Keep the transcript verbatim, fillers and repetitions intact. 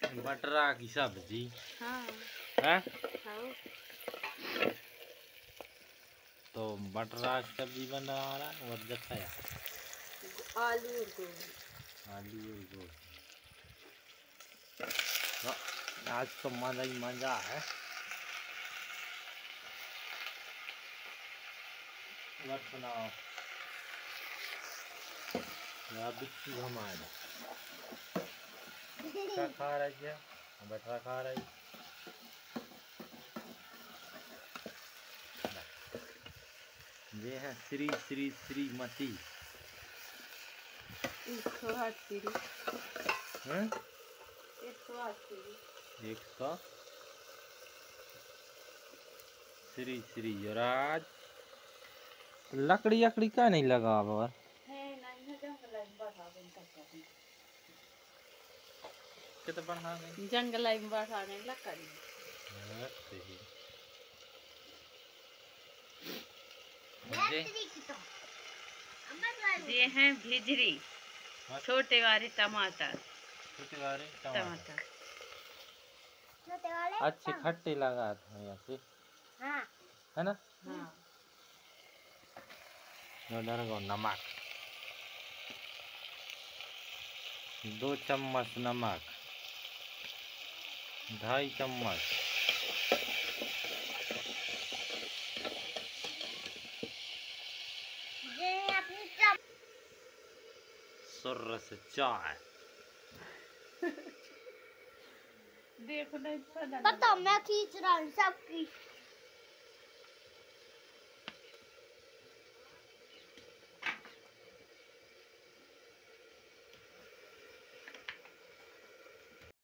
मटरा की सब्जी। हाँ है खाओ। तो मटरा की सब्जी बना रहा है और दिखाया आलू और गोभी। आलू और गोभी। तो आज तो मजा ही मजा है। मत बनाओ बिट्टू हमारे क्या खा रही है? मटरा खा रही। ये है श्री श्री श्रीमती एक सौ अस्सी हैं? एक सौ अस्सी एक सौ श्री श्री राज लकड़ी अकड़ी का नहीं लगा बाबा कितना बढ़ा नहीं जंगल में बढ़ाने लकड़ी। ये हैं भिजरी छोटे वाले टमाटर। छोटे वाले टमाटर अच्छे खट्टे लगा था ऐसे। हाँ है ना? हाँ। नमक दो चम्मच नमक ढाई चम्मच सुर्र से चाय। देखो नहीं पता मैं खींच रहा हूँ सबकी।